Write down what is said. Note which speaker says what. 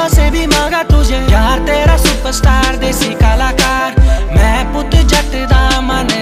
Speaker 1: खुदा से भी मांगा तुझे, यार तेरा सुपरस्टार